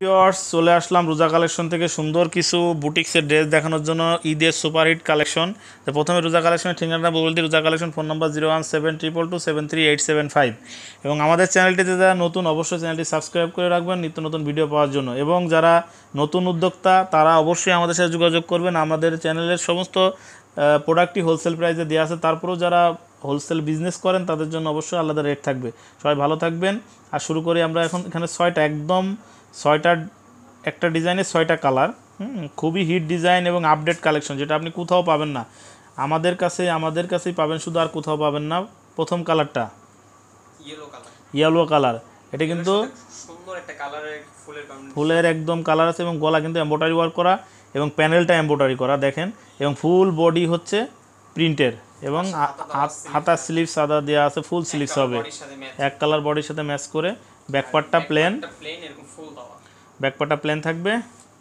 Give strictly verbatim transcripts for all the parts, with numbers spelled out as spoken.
Viewers চলে আসলাম রোজা collection থেকে সুন্দর কিছু বুটিক্সের ড্রেস দেখানোর জন্য ঈদের সুপারহিট কালেকশন। তো প্রথমে রোজা কালেকশনের ঠিকানাটা বলে দিই। Roza collection phone number zero one seven triple two seven three eight seven five এবং আমাদের চ্যানেলটিতে যারা নতুন অবশ্যই চ্যানেলটি সাবস্ক্রাইব করে রাখবেন নিত্য নতুন ভিডিও পাওয়ার জন্য। এবং যারা নতুন উদ্যোক্তা তারা অবশ্যই আমাদের সাথে যোগাযোগ করবেন। আমাদের চ্যানেলের সমস্ত প্রোডাক্টই হোলসেল প্রাইসে দেওয়া আছে। তারপরেও যারা হোলসেল বিজনেস করেন তাদের জন্য অবশ্যই আলাদা রেট থাকবে। সবাই ভালো থাকবেন। আর শুরু করি আমরা এখন। এখানে ছয়টা একদম ছয়টা একটা ডিজাইনের ছয়টা কালার, হুম খুবই হিট ডিজাইন এবং আপডেট কালেকশন, যেটা আপনি কোথাও পাবেন না। আমাদের কাছে আমাদের কাছেই পাবেন শুধু, আর কোথাও পাবেন না। প্রথম কালারটা ইয়েলো কালার, ইয়েলো কালার। এটা কিন্তু সুন্দর একটা কালারের ফুলের কম্বিনেশন, ফুলের একদম কালার আছে এবং গলা কিন্তু এমব্রয়ডারি ওয়ার্ক করা এবং প্যানেলটা এমব্রয়ডারি করা দেখেন। এবং ফুল বডি হচ্ছে প্রিন্টের এবং হাতা স্লিভ সাদা দেওয়া আছে, ফুল স্লিভস হবে এক কালার বডির সাথে ম্যাচ করে। ব্যাকপার্টটা প্লেন, প্লেন এরকম ফুল দেওয়া, ব্যাকপার্টটা প্লেন থাকবে।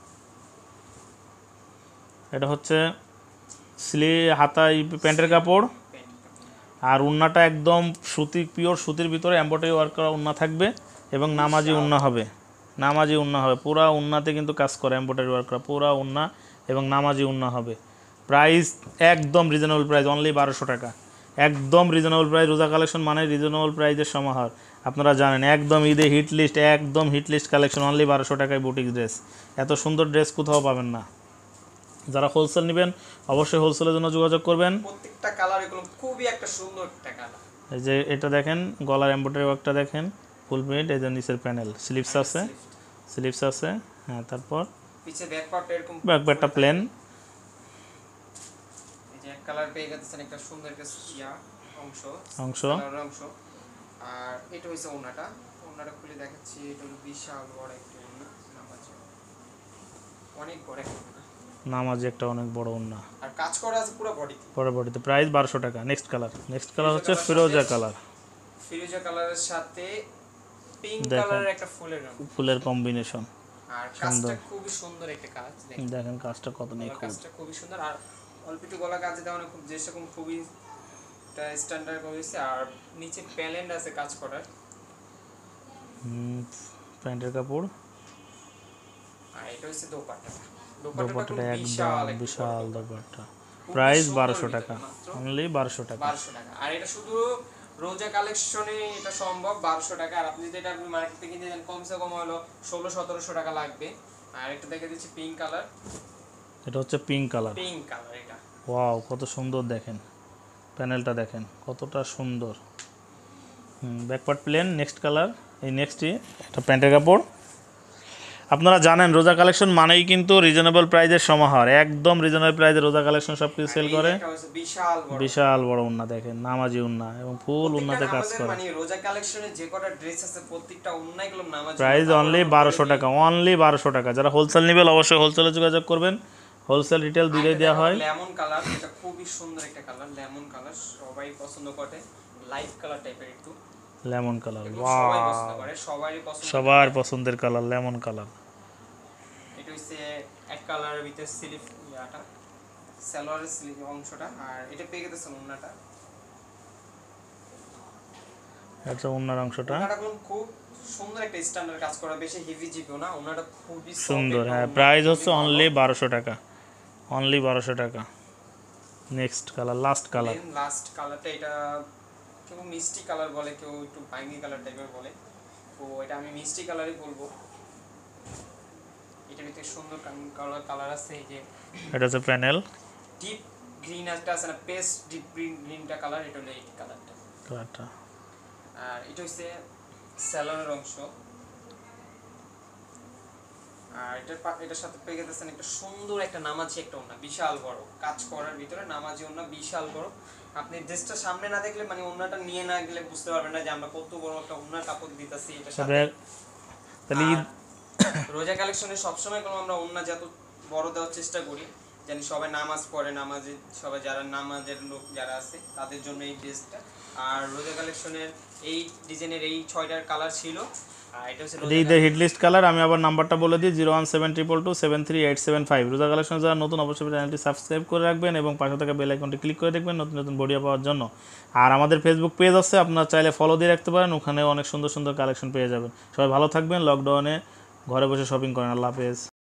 এটা হচ্ছে স্লি হাতা প্যান্টের কাপড়। আর উন্নাটা একদম সুতি, পিওর সুতির ভিতরে এমব্রয়ডারি ওয়ার্ক করা উন্না থাকবে এবং নামাজি উন্না হবে। নামাজি উন্না হবে পুরা উন্নাতে কিন্তু কাজ করা, এমব্রয়ডারি ওয়ার্ক করা পুরা উন্না এবং নামাজি উন্না হবে। প্রাইস একদম রিজনেবল প্রাইস, অনলি বারোশো টাকা। একদম রিজনেবল প্রাইস। রোজা কালেকশন মানে রিজনেবল প্রাইসের সমাহার, আপনারা জানেন। একদম ঈদে হিট লিস্ট, একদম হিট লিস্ট কালেকশন, অনলি বারোশো টাকায় বুটিক ড্রেস। এত সুন্দর ড্রেস কোথাও পাবেন না। যারা হোলসেল নেবেন অবশ্যই হোলসেলের জন্য যোগাযোগ করবেন। প্রত্যেকটা কালার এগুলো খুবই একটা সুন্দর একটা কালার। এই যে এটা দেখেন, গলার এমব্রয়ডারি ওয়ার্কটা দেখেন, ফুল প্রিন্ট। এই যে নিচের প্যানেল, স্লিভস আছে, স্লিভস আছে। হ্যাঁ, তারপর পিছে ব্যাক পার্টটা এরকম, ব্যাক পার্টটা প্লেন। এই যে এক কালার পেয়ে গেছেন একটা সুন্দর একটা ইয়া অংশ অংশ কালার অংশ। আর এটা হইছে ওন্নাটা, ওন্নাটা খুলে দেখাচ্ছি। এটা হলো বিশাল বড় একটা ওন্না, নামাজি অনেক বড় একটা ওন্না, নামাজি একটা অনেক বড় ওন্না। আর কাজ করা আছে পুরো বডিতে, পুরো বডিতে। প্রাইস বারোশো টাকা। নেক্সট কালার, নেক্সট কালার হচ্ছে ফিরোজা কালার। ফিরোজা কালারের সাথে পিঙ্ক কালারের একটা ফুলের রং, ফুলের কম্বিনেশন। আর কাজটা খুবই সুন্দর একটা কাজ। দেখেন কাজটা কত নিখুঁত, কাজটা খুবই সুন্দর। আর অল্প একটু গলা কাজে দেওয়া খুব যেরকম খুবই একটা স্ট্যান্ডার্ড করেছে। আর নিচে প্যানেল আছে কাজ করার, হুম প্যান্টের কাপড়। আর এটা হচ্ছে দোপাট্টা। দোপাট্টাটা একদম বিশাল দোপাট্টা। প্রাইস বারোশো টাকা, অনলি বারোশো টাকা। বারোশো টাকা। আর এটা শুধু রোজা কালেকশনে এটা সম্ভব বারোশো টাকা। আর আপনি যদি এটা আপনি মার্কেট থেকে কিনতে যান কমসে কম হলো ষোলো সতেরোশো টাকা লাগবে। আর একটা দেখে দিচ্ছি পিঙ্ক কালার। এটা হচ্ছে পিঙ্ক কালার, পিঙ্ক কালার। এটা ওয়াও কত সুন্দর দেখেন, প্যানেলটা দেখেন কতটা সুন্দর। হুম ব্যাকপার্ট প্লেন। নেক্সট কালার, এই নেক্সটই এটা প্যান্টের কাপড়। আপনারা জানেন রোজা কালেকশন মানেই কিন্তু রিজনেবল প্রাইসের সমাহার। একদম রিজনেবল প্রাইসে রোজা কালেকশন সব কিছু সেল করে। বিশাল বড়, বিশাল বড় উন্না দেখেন, নামাজি উন্না এবং ফুল উন্নাতে কাজ করে। মানে রোজা কালেকশনে যে কটা ড্রেস আছে প্রত্যেকটা উন্নাগুলো নামাজি। প্রাইস অনলি বারোশো টাকা, অনলি বারোশো টাকা। যারা হোলসেল নেবেন অবশ্যই হোলসেলে যোগাযোগ করবেন। হোলসেল রিটেল দুটোই দেওয়া হয়। লেমন কালার, এটা খুবই সুন্দর একটা কালার, লেমন কালার সবাই পছন্দ করে। লাইট কালার টাইপের একটু লেমন কালার, সবাই পছন্দ করে, সবারই পছন্দ, সবার পছন্দের কালার লেমন কালার। এটা হচ্ছে এক কালারের ভিতরে স্লিভ ইয়াটা, সালোয়ারের স্লিভ অংশটা। আর এটা পেয়ে গেছে ওন্নাটা, এটা ওন্নার অংশটা। ওন্নাটা খুব সুন্দর একটা স্ট্যান্ডার্ড কাজ করা, বেশি হেভি জিপিও না, ওন্নাটা খুবই সুন্দর। হ্যাঁ, প্রাইস হচ্ছে অনলি বারোশো টাকা, অনলি বারোশো টাকা। Next colour, last colour. Last কালারটা এটা কেউ মিষ্টি কালার বলে, কেউ একটু বাইঙ্গি কালার টাইপের বলে। তো এটা আমি মিষ্টি কালারই বলবো। এটার ভিতরে সুন্দর কালার কালার আছে। এই যে এটা হচ্ছে প্যানেল, ডিপ গ্রিন একটা আছে না, পেস্ট ডিপ গ্রিন গ্রিনটা কালার, এটা হলো এই কালারটা কালারটা। আর এটা হচ্ছে স্যালোনের অংশ। আর এটার এটার সাথে পেয়ে গেছেন একটা সুন্দর একটা নামাজি একটা ওন্না, বিশাল বড় কাজ করার ভিতরে নামাজি ওন্না, বিশাল বড়। আপনি ড্রেসটা সামনে না দেখলে মানে ওন্নাটা নিয়ে না গেলে বুঝতে পারবেন না যে আমরা কত বড় একটা ওন্নার কাপড় দিতেছি এটার সাথে। তাহলে রোজা কালেকশনে সবসময় কোনো আমরা ওন্না যত বড় দেওয়ার চেষ্টা করি, জানি সবাই নামাজ পড়ে, নামাজে সবাই যারা নামাজের লোক যারা আছে তাদের জন্য এই ড্রেসটা। আর রোজা কালেকশনের এই ডিজাইনের এই ছয়টার কালার ছিল। ঈদের হিট লিস্ট কালার। আমি আবার নাম্বারটা বলে দিই, zero one seven triple two seven three eight seven five. Roza collection যারা নতুন অবশ্যই চ্যানেলটি সাবস্ক্রাইব করে রাখবেন এবং পাশে থাকা বেল আইকনটি ক্লিক করে দেখবেন নতুন নতুন ভিডিও পাওয়ার জন্য। আর আমাদের ফেসবুক পেজ আছে, আপনারা চাইলে ফলো দিয়ে রাখতে পারেন, ওখানে অনেক সুন্দর সুন্দর কালেকশন পেয়ে যাবেন। সবাই ভালো থাকবেন। লকডাউনে ঘরে বসে শপিং করেন। আল্লাহ হাফেজ।